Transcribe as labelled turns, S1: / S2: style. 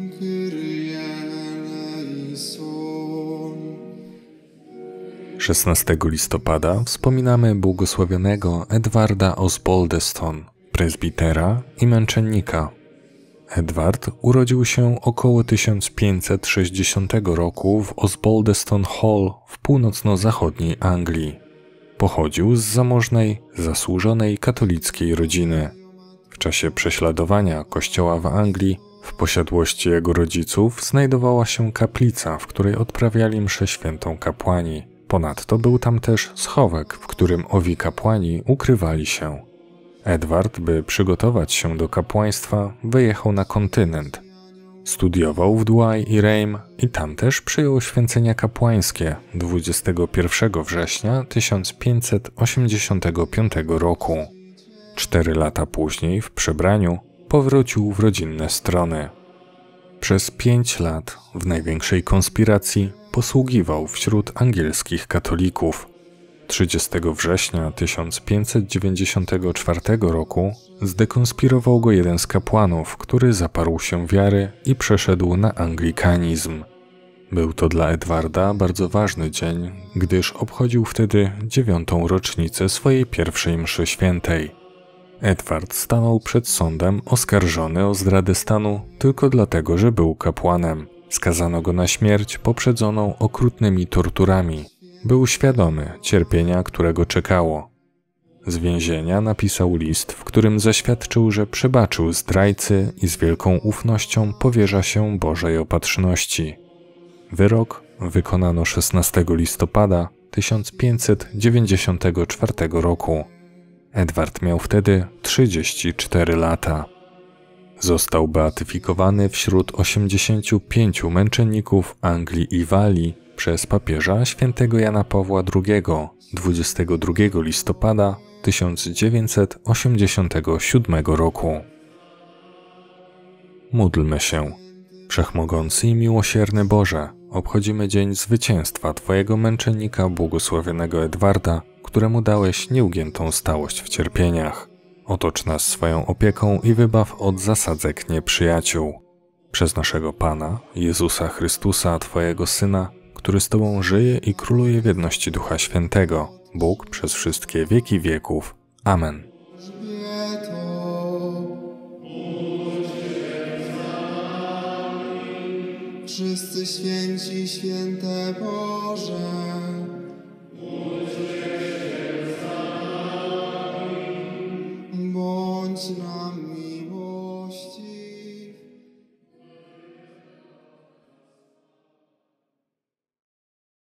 S1: Kyrie eleison.
S2: 16 listopada wspominamy błogosławionego Edwarda Osbaldeston, prezbitera i męczennika. Edward urodził się około 1560 roku w Osbaldeston Hall w północno-zachodniej Anglii. Pochodził z zamożnej, zasłużonej katolickiej rodziny. W czasie prześladowania Kościoła w Anglii w posiadłości jego rodziców znajdowała się kaplica, w której odprawiali mszę świętą kapłani. Ponadto był tam też schowek, w którym owi kapłani ukrywali się. Edward, by przygotować się do kapłaństwa, wyjechał na kontynent. Studiował w Douai i Reims i tam też przyjął święcenia kapłańskie 21 września 1585 roku. 4 lata później w przebraniu powrócił w rodzinne strony. Przez 5 lat w największej konspiracji posługiwał wśród angielskich katolików. 30 września 1594 roku zdekonspirował go jeden z kapłanów, który zaparł się wiary i przeszedł na anglikanizm. Był to dla Edwarda bardzo ważny dzień, gdyż obchodził wtedy 9. rocznicę swojej pierwszej mszy świętej. Edward stanął przed sądem oskarżony o zdradę stanu tylko dlatego, że był kapłanem. Skazano go na śmierć poprzedzoną okrutnymi torturami. Był świadomy cierpienia, którego czekało. Z więzienia napisał list, w którym zaświadczył, że przebaczył zdrajcy i z wielką ufnością powierza się Bożej opatrzności. Wyrok wykonano 16 listopada 1594 roku. Edward miał wtedy 34 lata. Został beatyfikowany wśród 85 męczenników Anglii i Walii przez papieża świętego Jana Pawła II 22 listopada 1987 roku. Módlmy się. Wszechmogący i miłosierny Boże, obchodzimy dzień zwycięstwa Twojego męczennika błogosławionego Edwarda, któremu dałeś nieugiętą stałość w cierpieniach. Otocz nas swoją opieką i wybaw od zasadzek nieprzyjaciół. Przez naszego Pana, Jezusa Chrystusa, Twojego Syna, który z Tobą żyje i króluje w jedności Ducha Świętego, Bóg przez wszystkie wieki wieków. Amen.
S1: Wszyscy święci, święte Boże, bądź nami.